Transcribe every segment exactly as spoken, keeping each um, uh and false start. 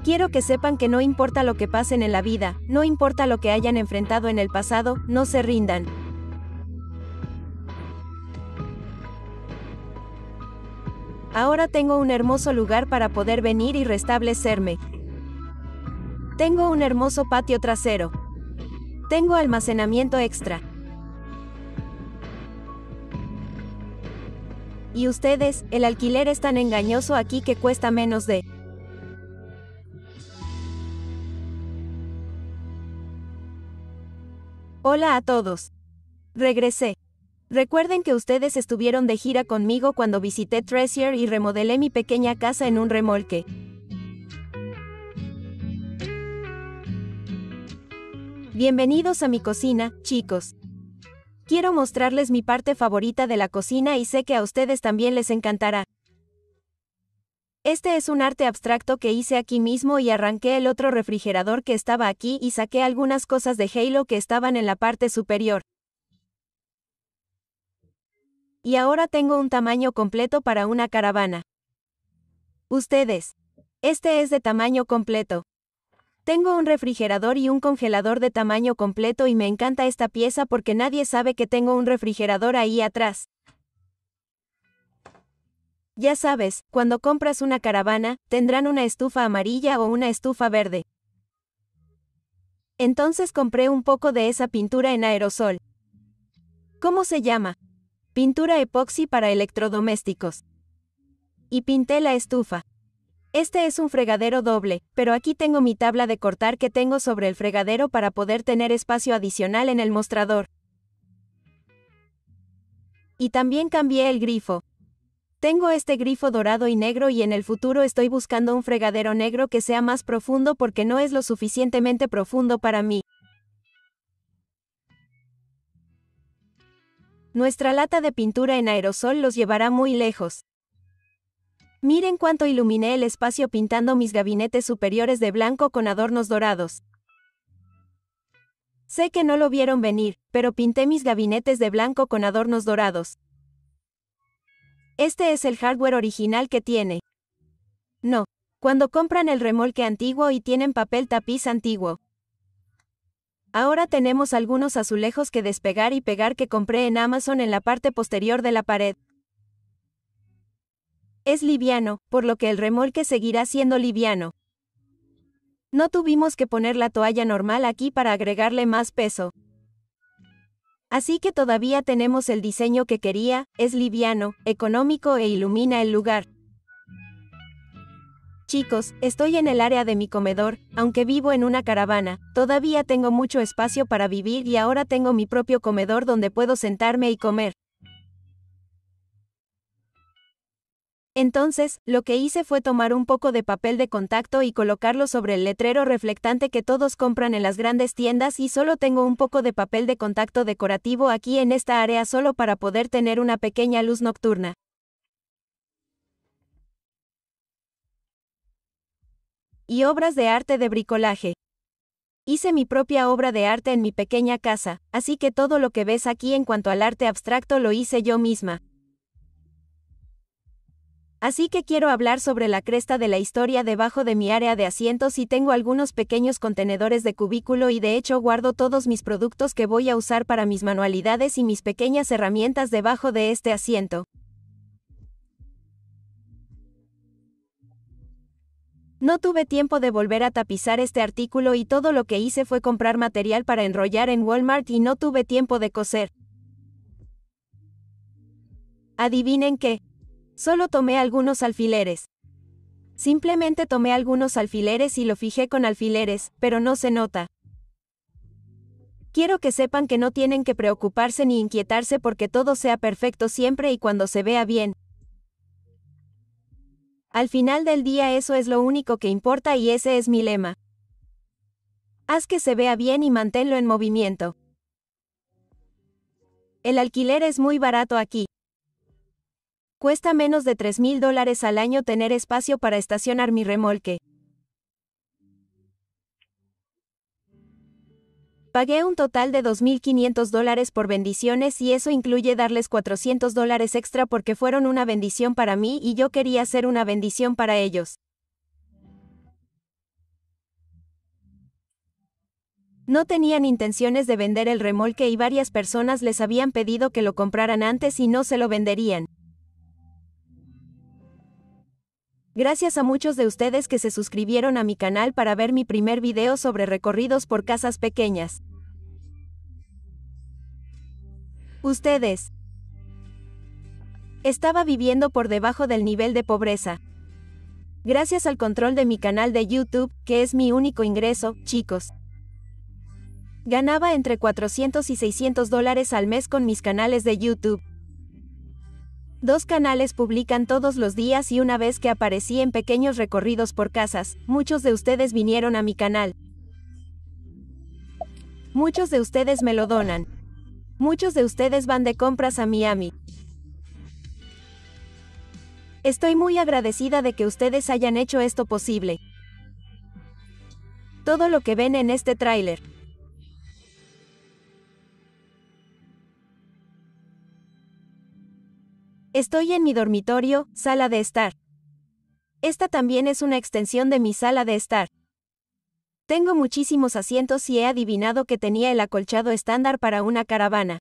Quiero que sepan que no importa lo que pasen en la vida, no importa lo que hayan enfrentado en el pasado, no se rindan. Ahora tengo un hermoso lugar para poder venir y restablecerme. Tengo un hermoso patio trasero. Tengo almacenamiento extra. Y ustedes, el alquiler es tan engañoso aquí que cuesta menos de... Hola a todos. Regresé. Recuerden que ustedes estuvieron de gira conmigo cuando visité Treasure y remodelé mi pequeña casa en un remolque. Bienvenidos a mi cocina, chicos. Quiero mostrarles mi parte favorita de la cocina y sé que a ustedes también les encantará. Este es un arte abstracto que hice aquí mismo y arranqué el otro refrigerador que estaba aquí y saqué algunas cosas de Halo que estaban en la parte superior. Y ahora tengo un tamaño completo para una caravana. Ustedes. Este es de tamaño completo. Tengo un refrigerador y un congelador de tamaño completo y me encanta esta pieza porque nadie sabe que tengo un refrigerador ahí atrás. Ya sabes, cuando compras una caravana, tendrán una estufa amarilla o una estufa verde. Entonces compré un poco de esa pintura en aerosol. ¿Cómo se llama? Pintura epoxi para electrodomésticos. Y pinté la estufa. Este es un fregadero doble, pero aquí tengo mi tabla de cortar que tengo sobre el fregadero para poder tener espacio adicional en el mostrador. Y también cambié el grifo. Tengo este grifo dorado y negro y en el futuro estoy buscando un fregadero negro que sea más profundo porque no es lo suficientemente profundo para mí. Nuestra lata de pintura en aerosol los llevará muy lejos. Miren cuánto iluminé el espacio pintando mis gabinetes superiores de blanco con adornos dorados. Sé que no lo vieron venir, pero pinté mis gabinetes de blanco con adornos dorados. Este es el hardware original que tiene. No, cuando compran el remolque antiguo y tienen papel tapiz antiguo. Ahora tenemos algunos azulejos que despegar y pegar que compré en Amazon en la parte posterior de la pared. Es liviano, por lo que el remolque seguirá siendo liviano. No tuvimos que poner la toalla normal aquí para agregarle más peso. Así que todavía tenemos el diseño que quería, es liviano, económico e ilumina el lugar. Chicos, estoy en el área de mi comedor, aunque vivo en una caravana, todavía tengo mucho espacio para vivir y ahora tengo mi propio comedor donde puedo sentarme y comer. Entonces, lo que hice fue tomar un poco de papel de contacto y colocarlo sobre el letrero reflectante que todos compran en las grandes tiendas y solo tengo un poco de papel de contacto decorativo aquí en esta área solo para poder tener una pequeña luz nocturna. Y obras de arte de bricolaje. Hice mi propia obra de arte en mi pequeña casa, así que todo lo que ves aquí en cuanto al arte abstracto lo hice yo misma. Así que quiero hablar sobre la cresta de la historia debajo de mi área de asientos y tengo algunos pequeños contenedores de cubículo y de hecho guardo todos mis productos que voy a usar para mis manualidades y mis pequeñas herramientas debajo de este asiento. No tuve tiempo de volver a tapizar este artículo y todo lo que hice fue comprar material para enrollar en Walmart y no tuve tiempo de coser. ¿Adivinen qué? Solo tomé algunos alfileres. Simplemente tomé algunos alfileres y lo fijé con alfileres, pero no se nota. Quiero que sepan que no tienen que preocuparse ni inquietarse porque todo sea perfecto siempre y cuando se vea bien. Al final del día eso es lo único que importa y ese es mi lema. Haz que se vea bien y manténlo en movimiento. El alquiler es muy barato aquí. Cuesta menos de tres mil dólares al año tener espacio para estacionar mi remolque. Pagué un total de dos mil quinientos dólares por bendiciones y eso incluye darles cuatrocientos dólares extra porque fueron una bendición para mí y yo quería ser una bendición para ellos. No tenían intenciones de vender el remolque y varias personas les habían pedido que lo compraran antes y no se lo venderían. Gracias a muchos de ustedes que se suscribieron a mi canal para ver mi primer video sobre recorridos por casas pequeñas. Ustedes. Estaba viviendo por debajo del nivel de pobreza. Gracias al control de mi canal de YouTube, que es mi único ingreso, chicos. Ganaba entre cuatrocientos y seiscientos dólares al mes con mis canales de YouTube. Dos canales publican todos los días y una vez que aparecí en pequeños recorridos por casas, muchos de ustedes vinieron a mi canal. Muchos de ustedes me lo donan. Muchos de ustedes van de compras a Miami. Estoy muy agradecida de que ustedes hayan hecho esto posible. Todo lo que ven en este tráiler. Estoy en mi dormitorio, sala de estar. Esta también es una extensión de mi sala de estar. Tengo muchísimos asientos y he adivinado que tenía el acolchado estándar para una caravana.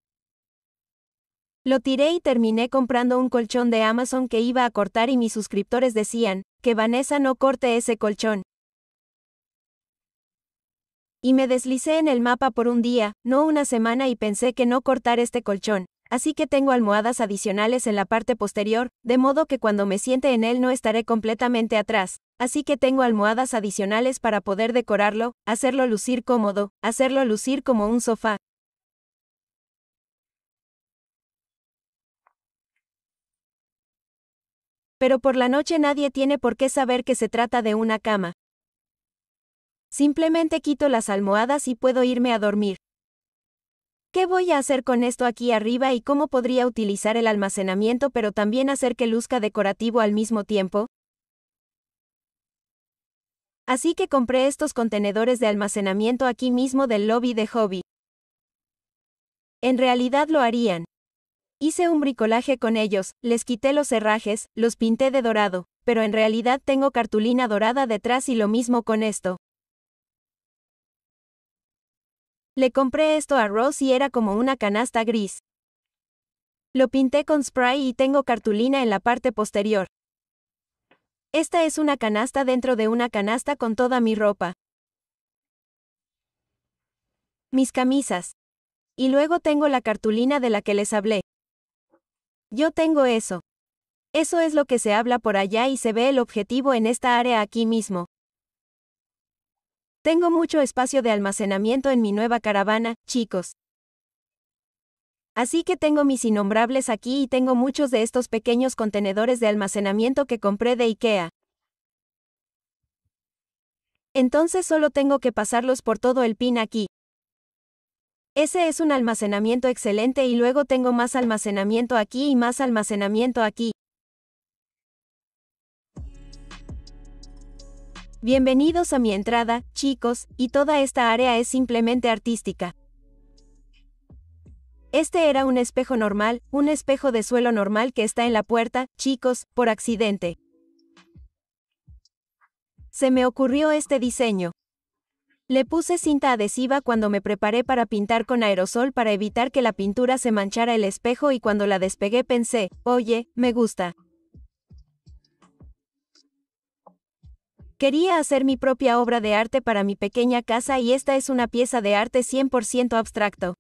Lo tiré y terminé comprando un colchón de Amazon que iba a cortar y mis suscriptores decían, que Vanessa no corte ese colchón. Y me deslicé en el mapa por un día, no una semana y pensé que no cortar este colchón. Así que tengo almohadas adicionales en la parte posterior, de modo que cuando me siente en él no estaré completamente atrás. Así que tengo almohadas adicionales para poder decorarlo, hacerlo lucir cómodo, hacerlo lucir como un sofá. Pero por la noche nadie tiene por qué saber que se trata de una cama. Simplemente quito las almohadas y puedo irme a dormir. ¿Qué voy a hacer con esto aquí arriba y cómo podría utilizar el almacenamiento pero también hacer que luzca decorativo al mismo tiempo? Así que compré estos contenedores de almacenamiento aquí mismo del lobby de Hobby. En realidad lo harían. Hice un bricolaje con ellos, les quité los herrajes, los pinté de dorado, pero en realidad tengo cartulina dorada detrás y lo mismo con esto. Le compré esto a Ross y era como una canasta gris. Lo pinté con spray y tengo cartulina en la parte posterior. Esta es una canasta dentro de una canasta con toda mi ropa. Mis camisas. Y luego tengo la cartulina de la que les hablé. Yo tengo eso. Eso es lo que se habla por allá y se ve el objetivo en esta área aquí mismo. Tengo mucho espacio de almacenamiento en mi nueva caravana, chicos. Así que tengo mis innombrables aquí y tengo muchos de estos pequeños contenedores de almacenamiento que compré de IKEA. Entonces solo tengo que pasarlos por todo el pin aquí. Ese es un almacenamiento excelente y luego tengo más almacenamiento aquí y más almacenamiento aquí. Bienvenidos a mi entrada, chicos, y toda esta área es simplemente artística. Este era un espejo normal, un espejo de suelo normal que está en la puerta, chicos, por accidente. Se me ocurrió este diseño. Le puse cinta adhesiva cuando me preparé para pintar con aerosol para evitar que la pintura se manchara el espejo y cuando la despegué pensé, oye, me gusta. Quería hacer mi propia obra de arte para mi pequeña casa y esta es una pieza de arte cien por ciento abstracto.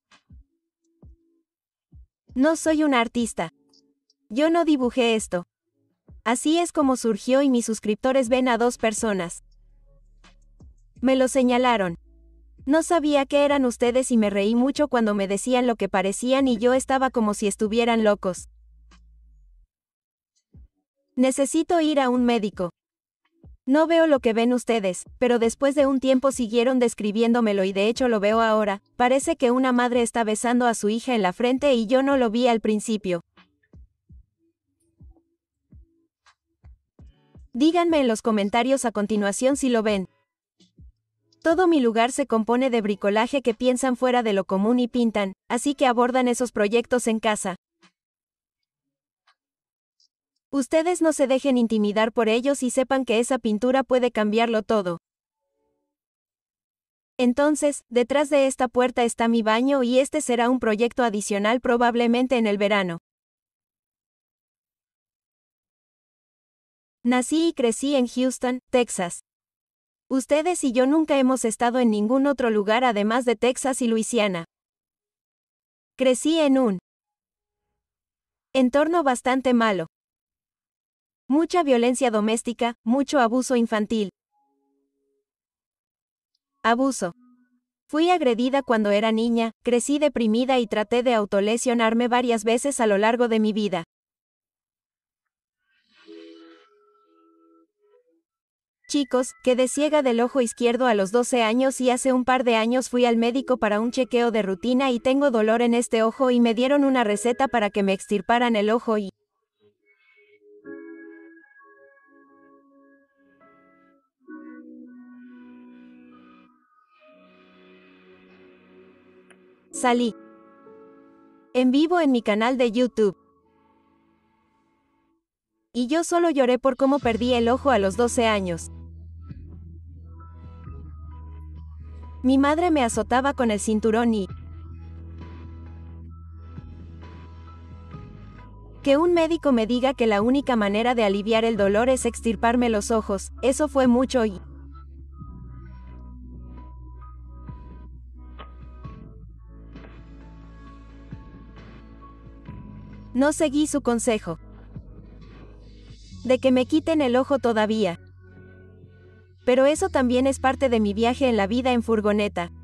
No soy una artista. Yo no dibujé esto. Así es como surgió y mis suscriptores ven a dos personas. Me lo señalaron. No sabía qué eran ustedes y me reí mucho cuando me decían lo que parecían y yo estaba como si estuvieran locos. Necesito ir a un médico. No veo lo que ven ustedes, pero después de un tiempo siguieron describiéndomelo y de hecho lo veo ahora. Parece que una madre está besando a su hija en la frente y yo no lo vi al principio. Díganme en los comentarios a continuación si lo ven. Todo mi lugar se compone de bricolaje que piensan fuera de lo común y pintan, así que abordan esos proyectos en casa. Ustedes no se dejen intimidar por ellos y sepan que esa pintura puede cambiarlo todo. Entonces, detrás de esta puerta está mi baño y este será un proyecto adicional probablemente en el verano. Nací y crecí en Houston, Texas. Ustedes y yo nunca hemos estado en ningún otro lugar además de Texas y Luisiana. Crecí en un entorno bastante malo. Mucha violencia doméstica, mucho abuso infantil. Abuso. Fui agredida cuando era niña, crecí deprimida y traté de autolesionarme varias veces a lo largo de mi vida. Chicos, quedé ciega del ojo izquierdo a los doce años y hace un par de años fui al médico para un chequeo de rutina y tengo dolor en este ojo y me dieron una receta para que me extirparan el ojo y... Salí en vivo en mi canal de YouTube. Y yo solo lloré por cómo perdí el ojo a los doce años. Mi madre me azotaba con el cinturón y... que un médico me diga que la única manera de aliviar el dolor es extirparme los ojos, eso fue mucho y... no seguí su consejo. De que me quiten el ojo todavía. Pero eso también es parte de mi viaje en la vida en furgoneta.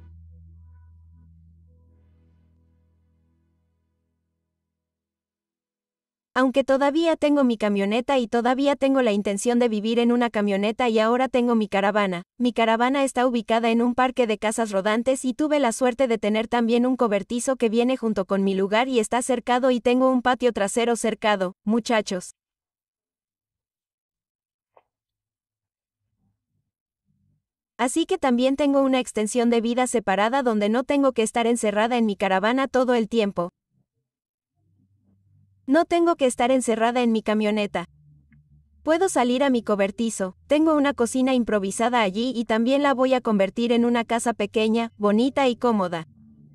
Aunque todavía tengo mi camioneta y todavía tengo la intención de vivir en una camioneta y ahora tengo mi caravana. Mi caravana está ubicada en un parque de casas rodantes y tuve la suerte de tener también un cobertizo que viene junto con mi lugar y está cercado y tengo un patio trasero cercado, muchachos. Así que también tengo una extensión de vida separada donde no tengo que estar encerrada en mi caravana todo el tiempo. No tengo que estar encerrada en mi camioneta. Puedo salir a mi cobertizo, tengo una cocina improvisada allí y también la voy a convertir en una casa pequeña, bonita y cómoda.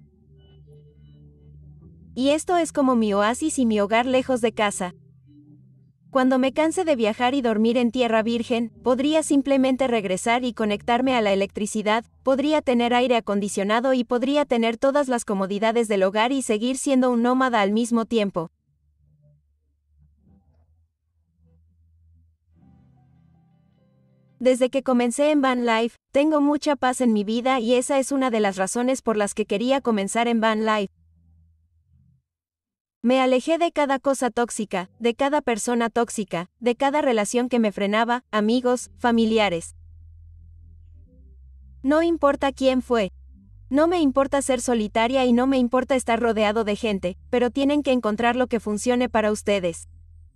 Y esto es como mi oasis y mi hogar lejos de casa. Cuando me canse de viajar y dormir en tierra virgen, podría simplemente regresar y conectarme a la electricidad, podría tener aire acondicionado y podría tener todas las comodidades del hogar y seguir siendo un nómada al mismo tiempo. Desde que comencé en Van Life, tengo mucha paz en mi vida y esa es una de las razones por las que quería comenzar en Van Life. Me alejé de cada cosa tóxica, de cada persona tóxica, de cada relación que me frenaba, amigos, familiares. No importa quién fue. No me importa ser solitaria y no me importa estar rodeado de gente, pero tienen que encontrar lo que funcione para ustedes.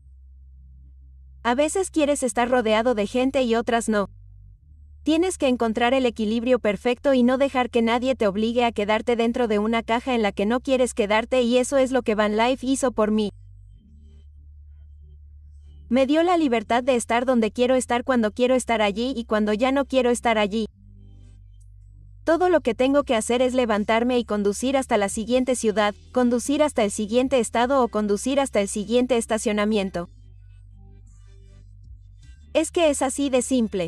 A veces quieres estar rodeado de gente y otras no. Tienes que encontrar el equilibrio perfecto y no dejar que nadie te obligue a quedarte dentro de una caja en la que no quieres quedarte y eso es lo que Van Life hizo por mí. Me dio la libertad de estar donde quiero estar cuando quiero estar allí y cuando ya no quiero estar allí. Todo lo que tengo que hacer es levantarme y conducir hasta la siguiente ciudad, conducir hasta el siguiente estado o conducir hasta el siguiente estacionamiento. Es que es así de simple.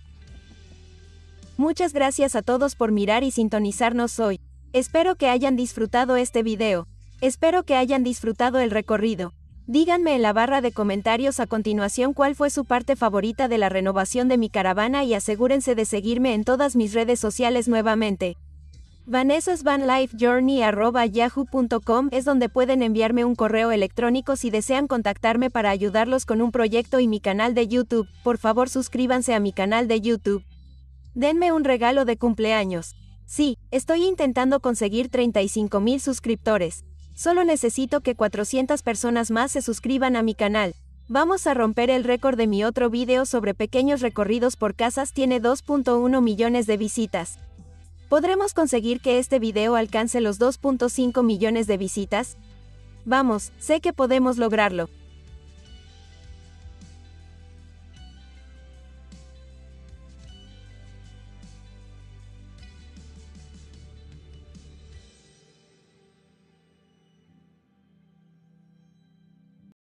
Muchas gracias a todos por mirar y sintonizarnos hoy. Espero que hayan disfrutado este video. Espero que hayan disfrutado el recorrido. Díganme en la barra de comentarios a continuación cuál fue su parte favorita de la renovación de mi caravana y asegúrense de seguirme en todas mis redes sociales nuevamente. vanessas van life journey arroba yahoo punto com es donde pueden enviarme un correo electrónico si desean contactarme para ayudarlos con un proyecto y mi canal de YouTube. Por favor suscríbanse a mi canal de YouTube. Denme un regalo de cumpleaños. Sí, estoy intentando conseguir treinta y cinco mil suscriptores. Solo necesito que cuatrocientas personas más se suscriban a mi canal. Vamos a romper el récord de mi otro video sobre pequeños recorridos por casas, tiene dos punto uno millones de visitas. ¿Podremos conseguir que este video alcance los dos punto cinco millones de visitas? Vamos, sé que podemos lograrlo.